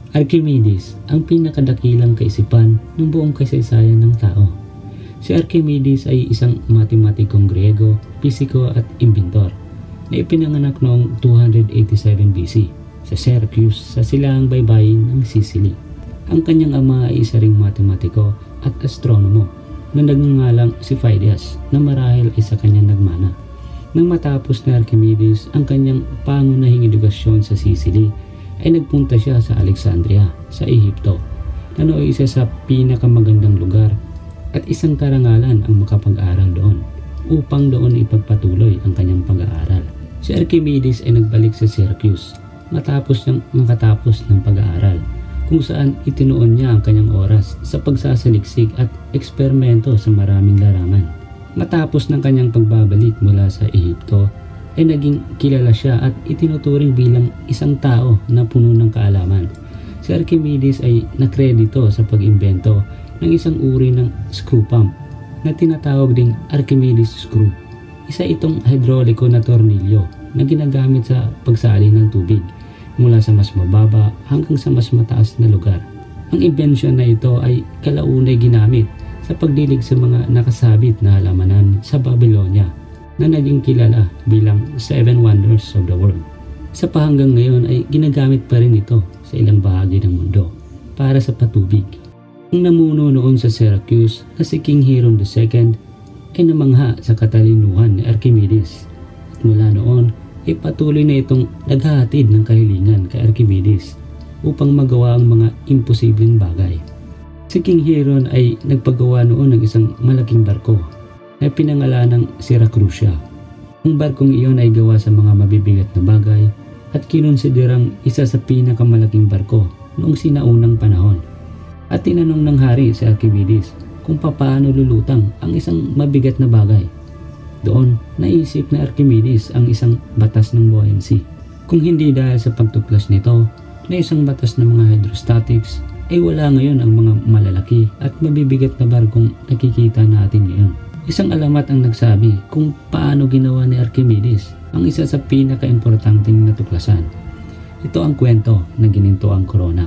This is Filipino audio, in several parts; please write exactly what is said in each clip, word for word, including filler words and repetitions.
Archimedes ang pinakadakilang kaisipan ng buong kasaysayan ng tao. Si Archimedes ay isang matematikong Griego, pisiko at inventor na ipinanganak noong two eighty-seven B C sa Syracuse sa silangang baybayin ng Sicily. Ang kanyang ama ay isa ring matematiko at astronomo na nagngangalang si Phidias na marahil ay sa kanyang nagmana. Nang matapos na Archimedes ang kanyang pangunahing edukasyon sa Sicily, ay nagpunta siya sa Alexandria sa Ehipto na nooy isa sa pinakamagandang lugar at isang karangalan ang makapag-aral doon upang doon ipagpatuloy ang kanyang pag-aaral. Si Archimedes ay nagbalik sa Syracuse matapos niyang makatapos ng pag-aaral kung saan itinuon niya ang kanyang oras sa pagsasaliksik at eksperimento sa maraming larangan. Matapos ng kanyang pagbabalik mula sa Ehipto ay naging kilala siya at itinuturing bilang isang tao na puno ng kaalaman. Si Archimedes ay nakredito sa pag-imbento ng isang uri ng screw pump na tinatawag ding Archimedes screw. Isa itong hidroliko na tornilyo na ginagamit sa pagsali ng tubig mula sa mas mababa hanggang sa mas mataas na lugar. Ang inbensyon na ito ay kalaunay ginamit sa pagdilig sa mga nakasabit na halamanan sa Babylonia na naging kilala bilang Seven Wonders of the World. Sa pahanggang ngayon ay ginagamit pa rin ito sa ilang bahagi ng mundo para sa patubig. Ang namuno noon sa Syracuse na si King Hiram the Second ay namangha sa katalinuhan ni Archimedes. At mula noon ay patuloy na itong naghahatid ng kahilingan kay Archimedes upang magawa ang mga imposibleng bagay. Si King Hiram ay nagpagawa noon ng isang malaking barko na pinangalan ng Syracuse. Ang barkong iyon ay gawa sa mga mabibigat na bagay at kinonsiderang isa sa pinakamalaking barko noong sinaunang panahon. At tinanong ng hari si Archimedes kung papaano lulutang ang isang mabigat na bagay. Doon, naisip na Archimedes ang isang batas ng buoyancy. Kung hindi dahil sa pagtuklas nito na isang batas ng mga hydrostatics, ay wala ngayon ang mga malalaki at mabibigat na barkong nakikita natin ngayon. Isang alamat ang nagsabi kung paano ginawa ni Archimedes ang isa sa pinaka-importanteng natuklasan. Ito ang kwento na gininto ang korona.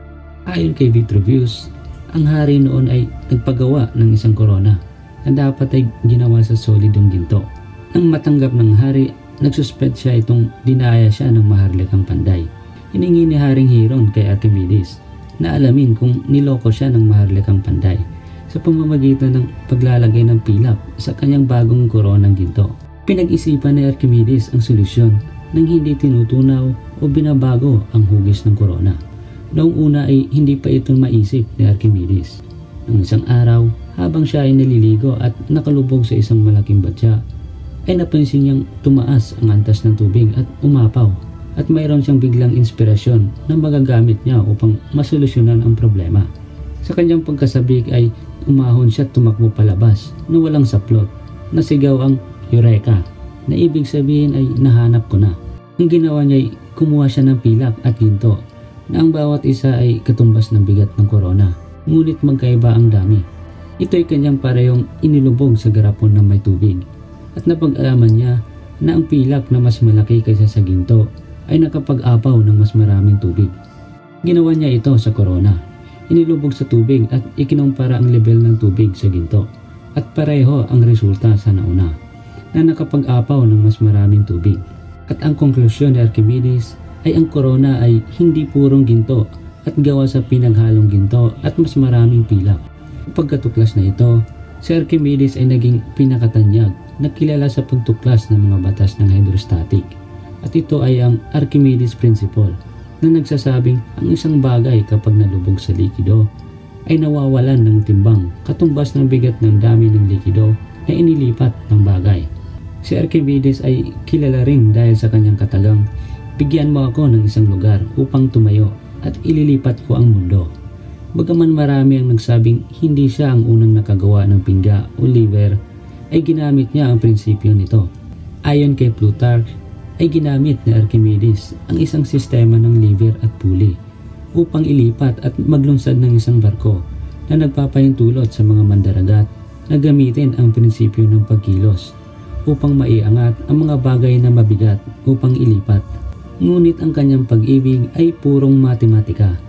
Ayon kay Vitruvius, ang hari noon ay nagpagawa ng isang korona na dapat ay ginawa sa solidong ginto. Nang matanggap ng hari, nagsuspect siya itong dinaya siya ng maharlikang panday. Hiningi ni Haring Hiram kay Archimedes na alamin kung niloko siya ng maharlikang panday sa pamamagitan ng paglalagay ng pilak sa kanyang bagong koronang ginto. Pinag-isipan ni Archimedes ang solusyon nang hindi tinutunaw o binabago ang hugis ng korona. Noong una ay hindi pa ito maisip ni Archimedes. Nang isang araw, habang siya ay naliligo at nakalubog sa isang malaking batya, ay napansin niyang tumaas ang antas ng tubig at umapaw at mayroon siyang biglang inspirasyon na magagamit niya upang masolusyonan ang problema. Sa kanyang pagkasabik ay umahon siya at tumakbo palabas na walang saplot. Nasigaw ang Eureka na ibig sabihin ay nahanap ko na. Ang ginawa niya ay kumuha siya ng pilak at ginto na ang bawat isa ay katumbas ng bigat ng korona, ngunit magkaiba ang dami. Ito ay kanyang parehong inilubog sa garapon na may tubig at napag-alaman niya na ang pilak na mas malaki kaysa sa ginto ay nakapag-apaw ng mas maraming tubig. Ginawa niya ito sa korona. Inilubog sa tubig at ikinumpara ang level ng tubig sa ginto at pareho ang resulta sa nauna na nakapag-apaw ng mas maraming tubig. At ang konklusyon ni Archimedes ay ang korona ay hindi purong ginto at gawa sa pinaghalong ginto at mas maraming pilak. Pagkatuklas na ito, si Archimedes ay naging pinakatanyag na kilala sa pagtuklas ng mga batas ng hydrostatic at ito ay ang Archimedes Principle na nagsasabing ang isang bagay kapag nalubog sa likido ay nawawalan ng timbang katumbas ng bigat ng dami ng likido na inilipat ng bagay. Si Archimedes ay kilala rin dahil sa kanyang katagang, "Bigyan mo ako ng isang lugar upang tumayo at ililipat ko ang mundo." Bagaman marami ang nagsabing hindi siya ang unang nakagawa ng pingga o lever, ay ginamit niya ang prinsipyo nito. Ayon kay Plutarch, ay ginamit ni Archimedes ang isang sistema ng lever at pulley upang ilipat at maglunsad ng isang barko na nagpapahintulot sa mga mandaragat na gamitin ang prinsipyo ng pagkilos upang maiangat ang mga bagay na mabigat upang ilipat. Ngunit ang kanyang pag-ibig ay purong matematika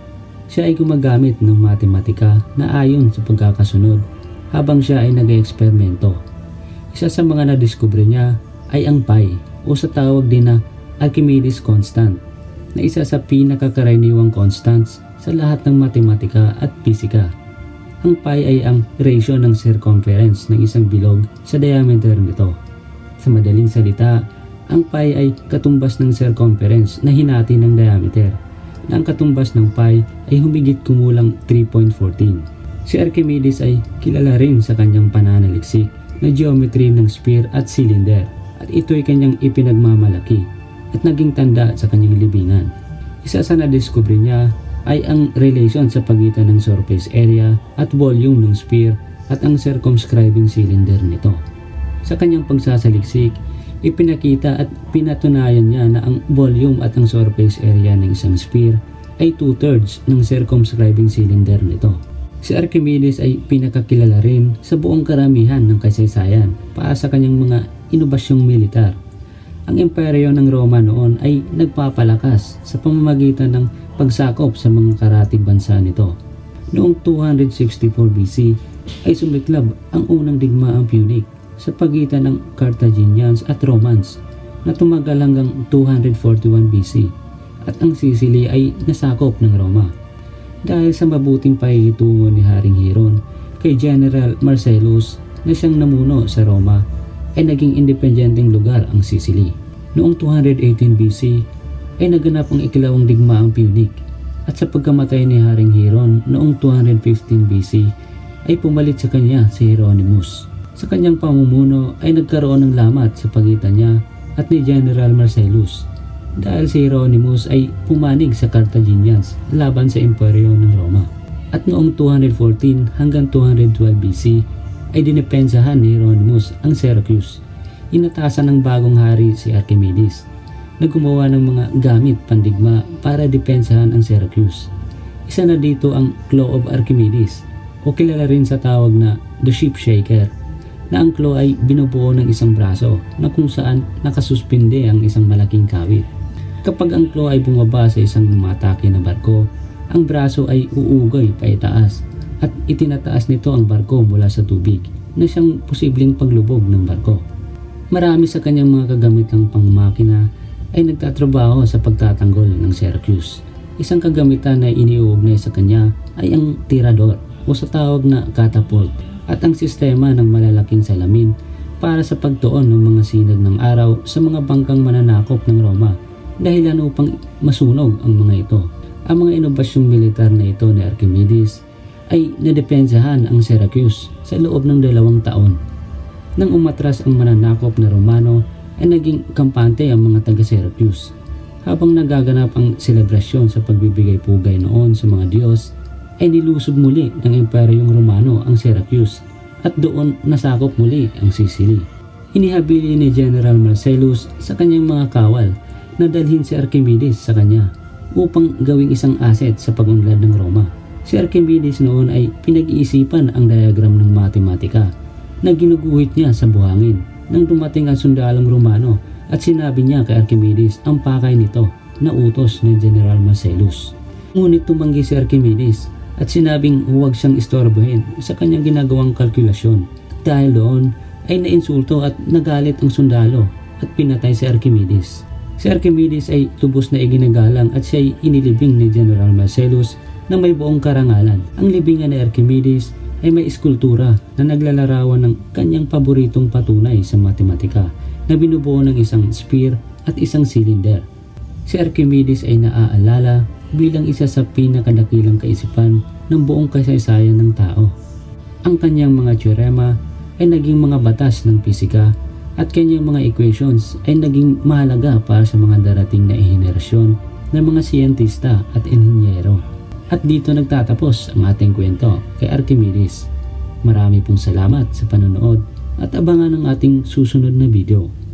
siya ay gumagamit ng matematika na ayon sa pagkakasunod habang siya ay nag-eksperimento. Isa sa mga nadiskubre niya ay ang pi o sa tawag din na Archimedes constant, na isa sa pinakakaraniwang constants sa lahat ng matematika at pisika. Ang pi ay ang ratio ng circumference ng isang bilog sa diameter nito. Sa madaling salita, ang pi ay katumbas ng circumference na hinati ng diameter, na ang katumbas ng pi ay humigit kumulang three point one four. Si Archimedes ay kilala rin sa kanyang pananaliksik na geometry ng sphere at cylinder, at ito'y kanyang ipinagmamalaki at naging tanda sa kanyang libingan. Isa sa nadiskubre niya ay ang relation sa pagitan ng surface area at volume ng sphere at ang circumscribing cylinder nito. Sa kanyang pagsasaliksik, ipinakita at pinatunayan niya na ang volume at ang surface area ng isang sphere ay two-thirds ng circumscribing cylinder nito. Si Archimedes ay pinakakilala rin sa buong karamihan ng kasaysayan para sa kanyang mga inobasyong militar. Ang imperyo ng Roma noon ay nagpapalakas sa pamamagitan ng pagsakop sa mga karatig bansa nito. Noong two sixty-four B C ay sumiklab ang unang digmaang Punic sa pagitan ng Carthaginians at Romans na tumagal hanggang two forty-one B C, at ang Sicily ay nasakop ng Roma. Dahil sa mabuting pakikitungo ni Haring Hiron kay General Marcellus na siyang namuno sa Roma, ay naging independenteng lugar ang Sicily. Noong two eighteen B C ay naganap ang ikalawang digmaang Punic, at sa pagkamatay ni Haring Hiron noong two fifteen B C ay pumalit sa kanya si Hieronymus. Sa kanyang pamumuno ay nagkaroon ng lamat sa pagitan niya at ni General Marcellus, dahil si Hieronymus ay pumanig sa Carthaginians laban sa imperyo ng Roma. At noong two fourteen hanggang two twelve B C ay dinepensahan ni Hieronymus ang Syracuse. Inatasan ng bagong hari si Archimedes na gumawa ng mga gamit pandigma para depensahan ang Syracuse. Isa na dito ang Claw of Archimedes, o kilala rin sa tawag na The Ship Shaker, na ang claw ay binubuo ng isang braso na kung saan nakasuspinde ang isang malaking kawit. Kapag ang claw ay bumaba sa isang umatake na barko, ang braso ay uugoy paitaas at itinataas nito ang barko mula sa tubig na siyang posibleng paglubog ng barko. Marami sa kanyang mga kagamitang pangmakina ay nagtatrabaho sa pagtatanggol ng Syracuse. Isang kagamitan na iniuugnay sa kanya ay ang tirador o sa tawag na catapult, at ang sistema ng malalaking salamin para sa pagtuon ng mga sinag ng araw sa mga bangkang mananakop ng Roma, dahilan upang masunog ang mga ito. Ang mga inobasyong militar na ito ni Archimedes ay nadepensahan ang Syracuse sa loob ng dalawang taon. Nang umatras ang mananakop na Romano ay naging kampante ang mga taga-Syracuse. Habang nagaganap ang selebrasyon sa pagbibigay pugay noon sa mga Diyos, ay nilusob muli ng Imperyong Romano ang Syracuse at doon nasakop muli ang Sicily. Inihabili ni General Marcellus sa kanyang mga kawal na dalhin si Archimedes sa kanya upang gawing isang asset sa pagunlad ng Roma. Si Archimedes noon ay pinag-iisipan ang diagram ng matematika na ginuguhit niya sa buhangin nang dumating ang sundalong Romano at sinabi niya kay Archimedes ang pakay nito na utos ng General Marcellus. Ngunit tumanggi si Archimedes at sinabing huwag siyang istorbohin sa kanyang ginagawang kalkulasyon. Dahil doon ay nainsulto at nagalit ang sundalo at pinatay si Archimedes. Si Archimedes ay lubos na iginagalang at siya ay inilibing ni General Marcellus na may buong karangalan. Ang libingan ni Archimedes ay may eskultura na naglalarawan ng kanyang paboritong patunay sa matematika na binubuo ng isang sphere at isang cylinder. Si Archimedes ay naaalala bilang isa sa pinakadakilang kaisipan ng buong kasaysayan ng tao. Ang kanyang mga teorema ay naging mga batas ng pisika at kanyang mga equations ay naging mahalaga para sa mga darating na henerasyon ng mga siyentista at inhinyero. At dito nagtatapos ang ating kwento kay Archimedes. Marami pong salamat sa panonood at abangan ang ating susunod na video.